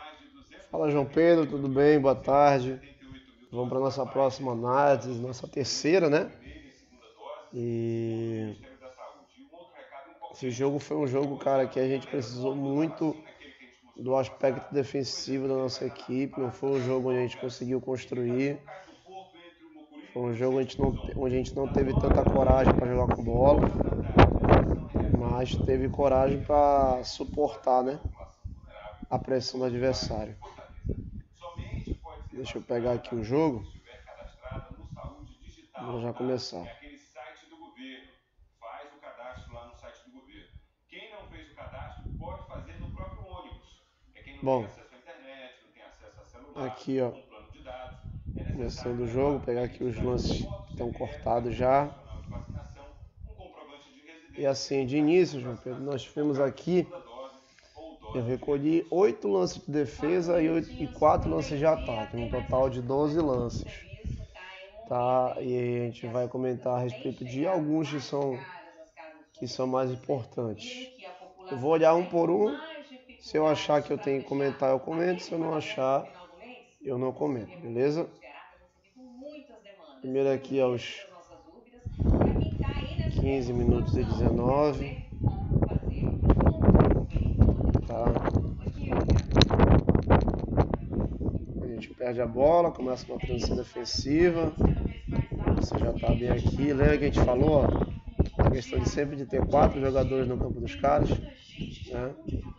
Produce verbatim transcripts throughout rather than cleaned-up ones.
Fala, João Pedro, tudo bem? Boa tarde. Vamos para nossa próxima análise, nossa terceira, né? E esse jogo foi um jogo, cara, que a gente precisou muito do aspecto defensivo da nossa equipe. Não foi um jogo onde a gente conseguiu construir. Foi um jogo onde a gente não, onde a gente não teve tanta coragem para jogar com bola, mas teve coragem para suportar, né, a pressão do adversário. Deixa eu pegar aqui o jogo. Vou já começar. Bom, aqui ó, começando o jogo, pegar aqui os lances que estão cortados já. E assim, de início, João Pedro, nós tivemos aqui, eu recolhi oito lances de defesa e, oito, e quatro lances de ataque, um total de doze lances. Tá? E a gente vai comentar a respeito de alguns que são, que são mais importantes. Eu vou olhar um por um. Se eu achar que eu tenho que comentar, eu comento. Se eu não achar, eu não comento, beleza? Primeiro aqui aos quinze minutos e dezenove. Tá? A gente perde a bola, começa uma transição defensiva. Você já tá bem aqui. Lembra que a gente falou, ó, a questão de sempre de ter quatro jogadores no campo dos caras, né?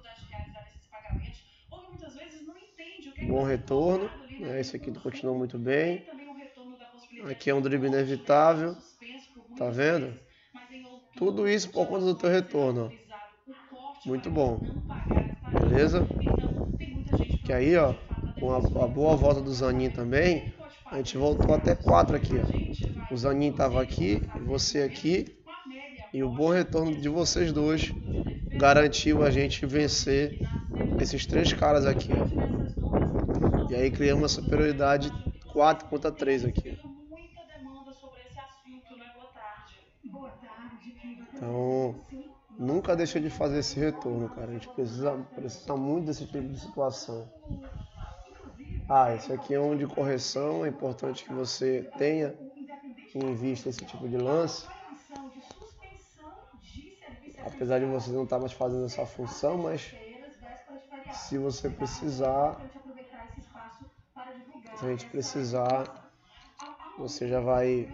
Bom retorno, né? Esse aqui continua muito bem. Aqui é um drible inevitável, tá vendo? Tudo isso por conta do teu retorno, ó. Muito bom, beleza? Que aí, ó, com a, a boa volta do Zanin também, a gente voltou até quatro aqui, ó. O Zanin tava aqui, você aqui, e o bom retorno de vocês dois garantiu a gente vencer esses três caras aqui, ó. E aí criamos uma superioridade quatro contra três aqui. Então, nunca deixa de fazer esse retorno, cara. A gente precisa, precisa muito desse tipo de situação. Ah, esse aqui é um de correção. É importante que você tenha em vista esse tipo de lance. Apesar de você não estar mais fazendo essa função, mas se você precisar, se a gente precisar, você já vai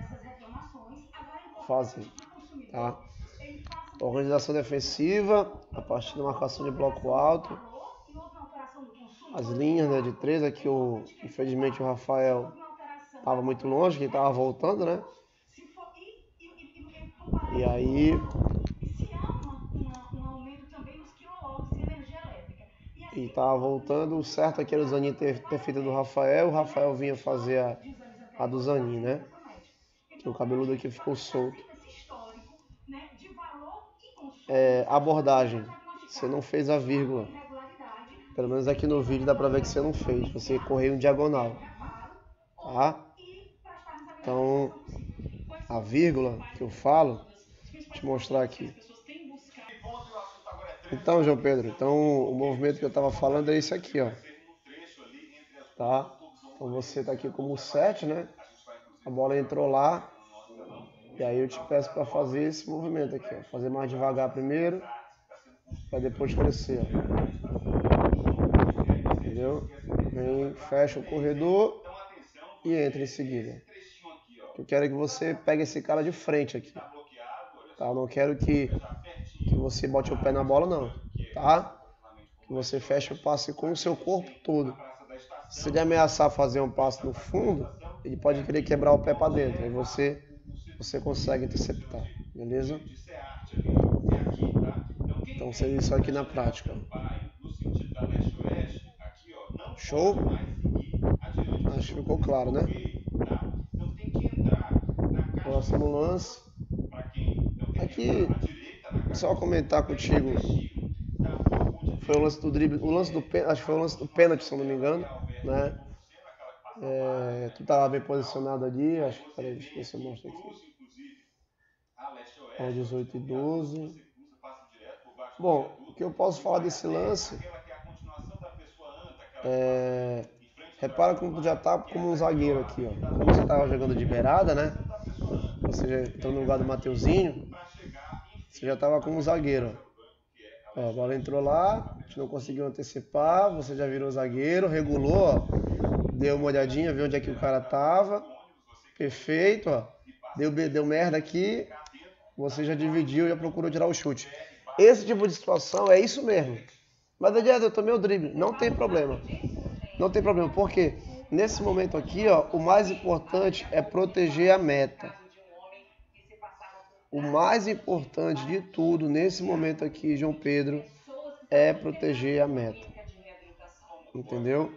fazer, tá? Organização defensiva, a partir da marcação de bloco alto, as linhas, né, de três, aqui o, infelizmente o Rafael estava muito longe, que estava voltando, né? E aí e estava voltando, o certo aqui era o Zanin ter, ter feito a do Rafael, o Rafael vinha fazer a, a do Zanin, né? Que o cabeludo aqui ficou solto. É, abordagem, você não fez a vírgula. Pelo menos aqui no vídeo dá pra ver que você não fez. Você correu em diagonal, tá? Então, a vírgula que eu falo, vou te mostrar aqui. Então, João Pedro, então o movimento que eu tava falando é esse aqui, ó. Tá? Então você tá aqui como sete, né? A bola entrou lá. E aí eu te peço para fazer esse movimento aqui, ó. Fazer mais devagar primeiro, para depois crescer, ó. Entendeu? Vem, fecha o corredor e entra em seguida. Eu quero que você pegue esse cara de frente aqui, tá? Eu não quero que, que você bote o pé na bola, não, tá? Que você feche o passe com o seu corpo todo. Se ele ameaçar fazer um passe no fundo, ele pode querer quebrar o pé para dentro. Aí você, você consegue interceptar, beleza? Então seria isso aqui na prática. Show? Acho que ficou claro, né? Próximo lance. Aqui, só comentar contigo. Foi o lance do drible, o lance do pênalti, acho que foi o lance do pênalti, se eu não me engano, né? É, tu tava bem posicionado ali, acho que, peraí, deixa eu ver se eu mostro aqui. É dezoito e doze. Bom, o que eu posso falar desse lance É, repara como tu já tá como um zagueiro aqui, ó. Como você tava jogando de beirada, né? Você já entrou no lugar do Mateuzinho, você já tava como um zagueiro, ó. Ó, a bola entrou lá, a gente não conseguiu antecipar, você já virou zagueiro, regulou, ó. Deu uma olhadinha, viu onde é que o cara tava. Perfeito, ó. Deu, deu merda aqui, você já dividiu, já procurou tirar o chute. Esse tipo de situação é isso mesmo. Mas adianta, eu tomei o drible. Não tem problema. Não tem problema. Por quê? Nesse momento aqui, ó, o mais importante é proteger a meta. O mais importante de tudo nesse momento aqui, João Pedro, é proteger a meta. Entendeu?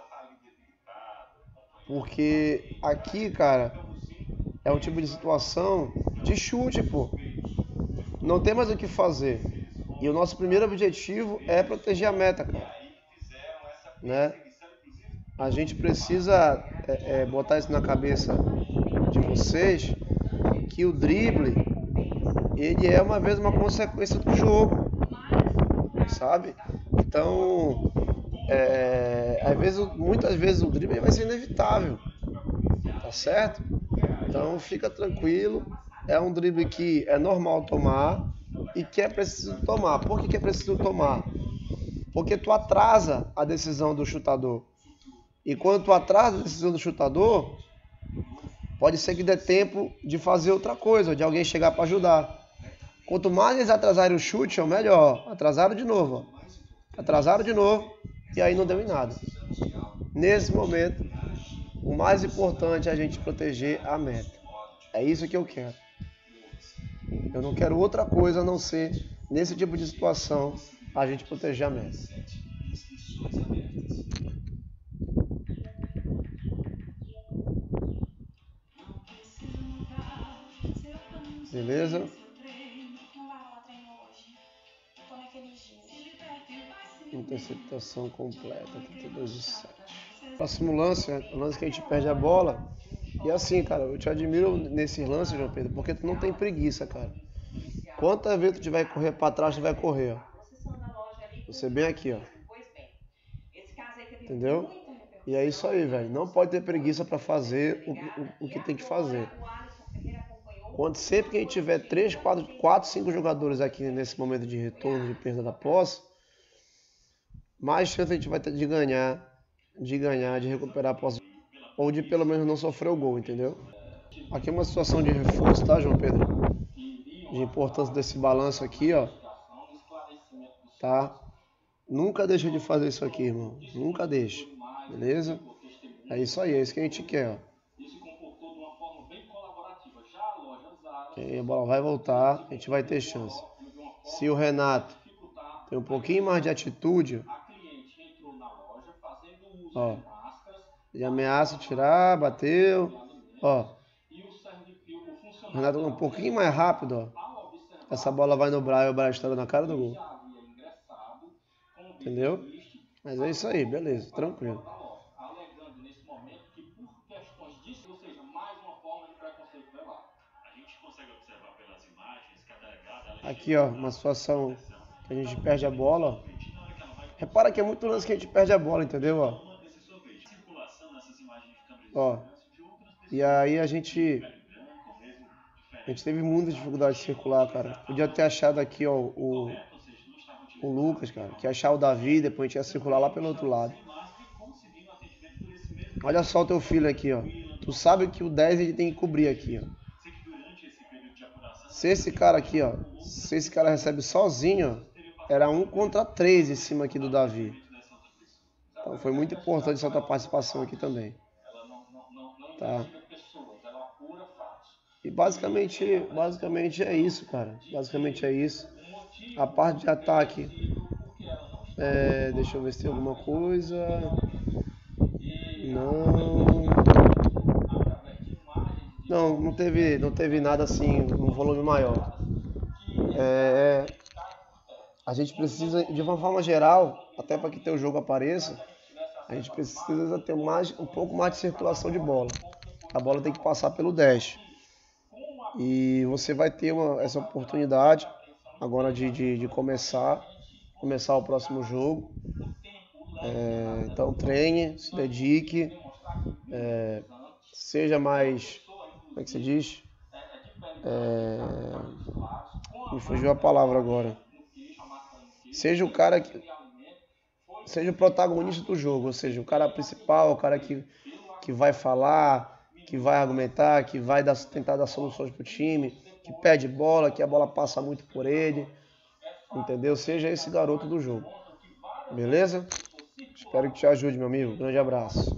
Porque aqui, cara, é um tipo de situação de chute, pô. Não tem mais o que fazer. E o nosso primeiro objetivo é proteger a meta, cara. Né? A gente precisa é, é, botar isso na cabeça de vocês, que o drible, ele é uma vez uma consequência do jogo, sabe? Então, é, às vezes, muitas vezes o drible vai ser inevitável, tá certo? Então fica tranquilo, é um drible que é normal tomar e que é preciso tomar. Por que, que é preciso tomar? Porque tu atrasa a decisão do chutador. E quando tu atrasa a decisão do chutador, pode ser que dê tempo de fazer outra coisa, de alguém chegar para ajudar. Quanto mais eles atrasarem o chute, é o melhor. Atrasaram de novo, ó. Atrasaram de novo e aí não deu em nada. Nesse momento, o mais importante é a gente proteger a meta. É isso que eu quero. Eu não quero outra coisa a não ser, nesse tipo de situação, a gente proteger a meta. Beleza? Interceptação completa, trinta e dois e sete. Próximo lance, é o lance que a gente perde a bola. E assim, cara, eu te admiro nesse lance, João Pedro, porque tu não tem preguiça, cara. Quantas vezes tu vai correr pra trás, tu vai correr, ó. Você bem aqui, ó. Entendeu? E é isso aí, velho. Não pode ter preguiça pra fazer o, o, o que tem que fazer. Quando sempre que a gente tiver três, quatro, cinco jogadores aqui nesse momento de retorno, de perda da posse, mais chance a gente vai ter de ganhar, de ganhar, de recuperar a posse, ou de pelo menos não sofrer o gol, entendeu? Aqui é uma situação de reforço, tá, João Pedro? De importância desse balanço aqui, ó. Tá? Nunca deixa de fazer isso aqui, irmão. Nunca deixa. Beleza? É isso aí, é isso que a gente quer, ó. E a bola vai voltar, a gente vai ter chance. Se o Renato tem um pouquinho mais de atitude, ó, ele ameaça tirar, bateu, ó. O Renato um pouquinho mais rápido, ó. Essa bola vai no Braille, o Braille está na cara do gol. Entendeu? Mas é isso aí, beleza, tranquilo. Aqui, ó, uma situação que a gente perde a bola, ó. Repara que é muito lance que a gente perde a bola, entendeu? Ó. Ó. E aí a gente a gente teve muita dificuldade de circular, cara. Podia ter achado aqui, ó, o o Lucas, cara, que ia achar o Davi, depois a gente ia circular lá pelo outro lado. Olha só o teu filho aqui, ó. Tu sabe que o dez ele tem que cobrir aqui, ó. Se esse cara aqui, ó, se esse cara recebe sozinho, ó, era um contra três em cima aqui do Davi. Então foi muito importante essa tua participação aqui também. Tá? E basicamente, basicamente é isso, cara. Basicamente é isso. A parte de ataque, é, deixa eu ver se tem alguma coisa. Não. Não, não teve, não teve nada assim, um volume maior. É, a gente precisa, de uma forma geral, até para que teu jogo apareça, a gente precisa ter mais, um pouco mais de circulação de bola. A bola tem que passar pelo dash. E você vai ter uma, essa oportunidade agora de, de, de começar, começar o próximo jogo. É, então treine, se dedique, é, seja mais, como é que se diz? É, me fugiu a palavra agora. Seja o cara que, seja o protagonista do jogo, ou seja, o cara principal, o cara que, que vai falar, que vai argumentar, que vai dar, tentar dar soluções pro time, que pede bola, que a bola passa muito por ele, entendeu? Seja esse garoto do jogo, beleza? Espero que te ajude, meu amigo. Grande abraço.